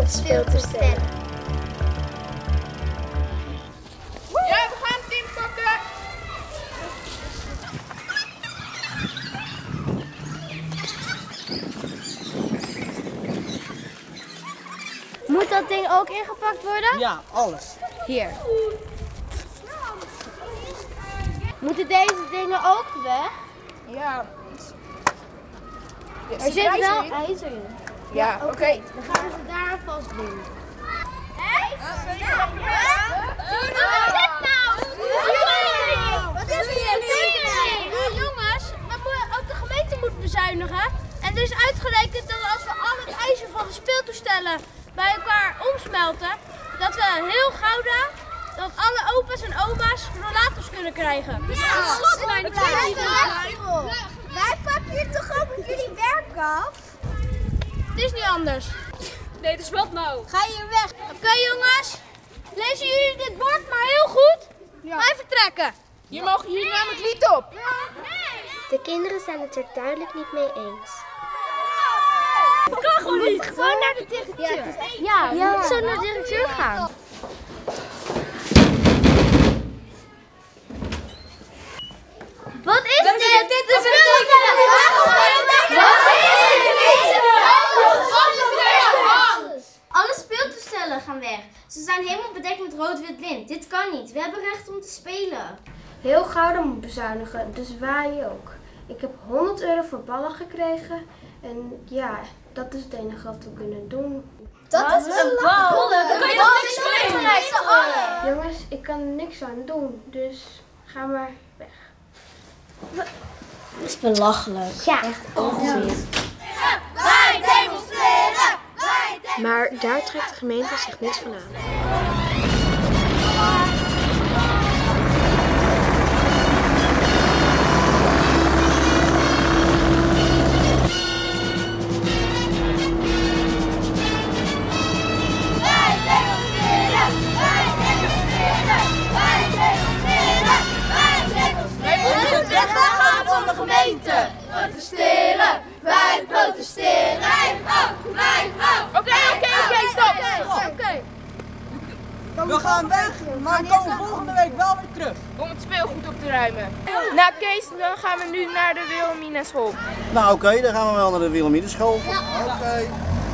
op speeltoestellen. Ja, we gaan het inpakken. Moet dat ding ook ingepakt worden? Ja, alles. Hier. Moeten deze dingen ook weg? Ja. Er zit wel ijzer in. Ja, oké. Dan gaan we ze daar vast doen. Wat is hier een tekening? Jongens, ook de gemeente moet bezuinigen. En er is uitgerekend dat als we al het ijzer van de speeltoestellen bij elkaar omsmelten, dat we heel Gouda, dat alle opa's en oma's rollators kunnen krijgen. Dus Wij pakken hier toch ook jullie werk af? het is niet anders. Nee, het is wat nou? Ga hier weg. Oké, jongens, lezen jullie dit bord maar heel goed. Wij vertrekken. Je mag hier namelijk niet op. De kinderen zijn het er duidelijk niet mee eens. Dat kan gewoon niet. Gewoon naar de directeur. Ja, we moeten zo naar de directeur gaan. Wat is dit? Dit is alle speeltoestellen gaan weg. Ze zijn helemaal bedekt met rood-wit lint. Dit kan niet. We hebben recht om te spelen. Heel Gouda moet bezuinigen, dus wij ook. Ik heb 100 euro voor ballen gekregen. En ja, dat is het enige wat we kunnen doen. Dat is een bal. Dan kan je nog niks spelen. Jongens, ik kan er niks aan doen, dus ga maar weg. Dat is belachelijk. Ja, echt onzin. Wij demonstreren. maar daar trekt de gemeente zich niks van aan. Protesteren, wij protesteren. Blijf af. Oké, stop. We gaan weg, maar komen volgende week wel weer terug. Om het speelgoed op te ruimen. Nou Kees, dan gaan we nu naar de Wilhelmina school. Nou oké, dan gaan we wel naar de Wilhelmina school. Oké.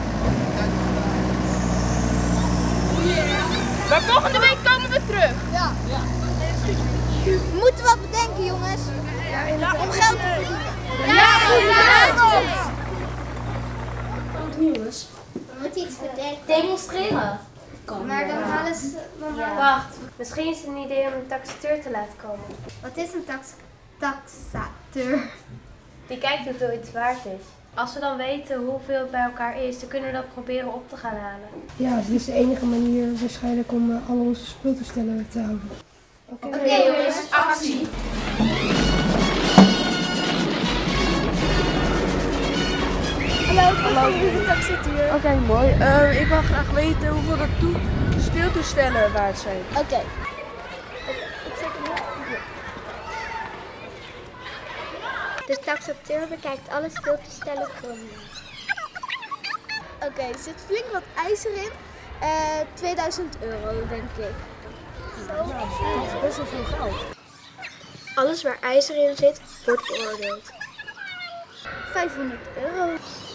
Maar volgende week komen we terug. We moeten wat bedenken, jongens. Om geld te verdienen. Jongens, we moeten iets bedenken. Demonstreren. Maar dan halen ze... Wacht, misschien is het een idee om een taxateur te laten komen. Wat is een taxateur? Die kijkt hoeveel iets waard is. Als we dan weten hoeveel het bij elkaar is, dan kunnen we dat proberen op te gaan halen. Ja, dit is de enige manier waarschijnlijk om al onze speeltoestellen te houden. Oké, jongens, actie. Hallo, ik ben de taxateur. Oké, mooi. Ik wil graag weten hoeveel dat speeltoestellen waard zijn. Oké. Ik zet hem hier. De taxateur bekijkt alle speeltoestellen grondig. Oké, er zit flink wat ijzer in. 2000 euro, denk ik. Dat is best wel veel geld. Alles waar ijzer in zit, wordt beoordeeld. 500 euro.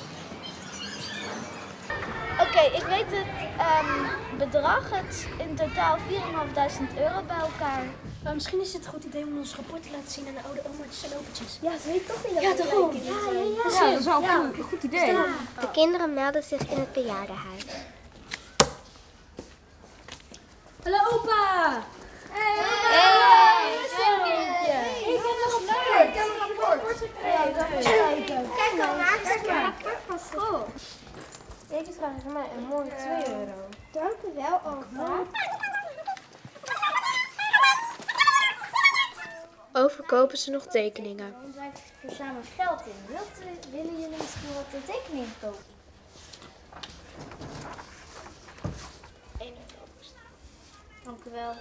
Oké, ik weet het bedrag. Het is in totaal 4.500 euro bij elkaar. Maar misschien is het een goed idee om ons rapport te laten zien aan de oude oma's en opetjes. Ja, ze weet toch niet dat Ja, het toch gelijk ook. is. Ja, dat is wel een goed idee. De kinderen melden zich in het bejaardenhuis. Hallo opa! Hey, Ik heb nog een rapport. Kijk al, maak ze een rapport van school. Deze is trouwens voor mij een mooie 2 euro. Dank u wel, opa. Overkopen ze nog tekeningen. wij verzamelen geld in. Willen jullie misschien wat tekeningen kopen? 1 euro. Dank u wel.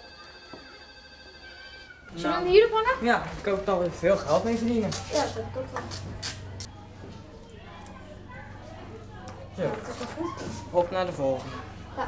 Zullen we hem hier ophangen? Ja, ik hoop dat we er veel geld mee verdienen. Ja, dat heb ik ook wel. Zo. Op naar de volgende. Ja.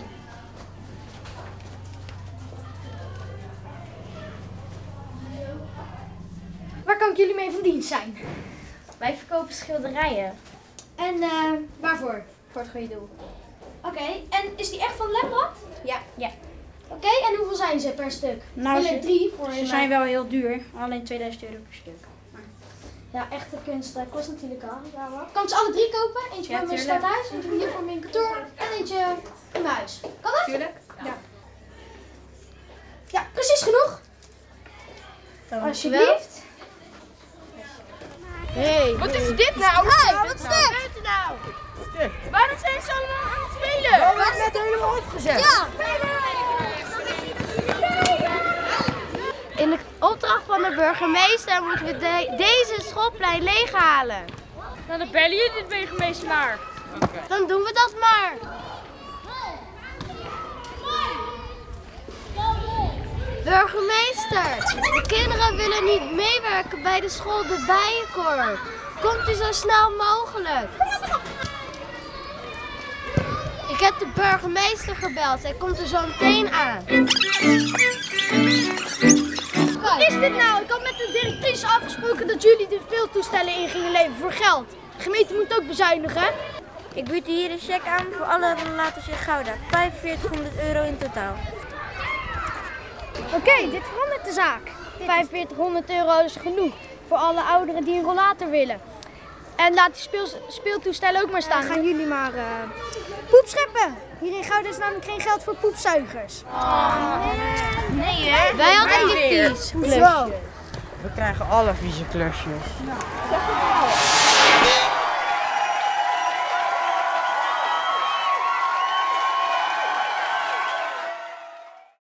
Waar kan ik jullie mee van dienst zijn? Wij verkopen schilderijen. En waarvoor? Voor het goede doel. Oké, en is die echt van Lembrand? Ja. Oké, en hoeveel zijn ze per stuk? Nou, Alleen 3 voor ze zijn wel heel duur. Alleen 2000 euro per stuk. Ja, echte kunst kost natuurlijk al. Ja, wat? Kan ik ze alle 3 kopen? Eentje voor mijn stadhuis, eentje hier voor mijn kantoor en eentje in mijn huis. Kan dat? Tuurlijk. Ja, precies genoeg. Alsjeblieft. Hey, wat is dit nou? Wat is dit? Waarom zijn ze allemaal aan het spelen? We hebben net helemaal opgezet. Ja. In de opdracht van de burgemeester moeten we deze schoolplein leeghalen. Nou, dan bellen jullie de burgemeester maar. Dan doen we dat maar. Burgemeester, de kinderen willen niet meewerken bij de school de Bijenkorf. Komt u zo snel mogelijk. Ik heb de burgemeester gebeld. Hij komt er zo meteen aan. Wat is dit nou? Ik had met de directrice afgesproken dat jullie de speeltoestellen in gingen leveren voor geld. De gemeente moet ook bezuinigen. Ik bied u hier een cheque aan voor alle rollators in Gouda. 4500 euro in totaal. Oké, dit verandert de zaak. 4500 euro is genoeg voor alle ouderen die een rollator willen. En laat die speeltoestellen ook maar staan. Dan gaan jullie maar poep scheppen. Hier in Gouda is namelijk geen geld voor poepzuigers. Nee hè? Wij hadden die vies. We krijgen alle vieze klusjes.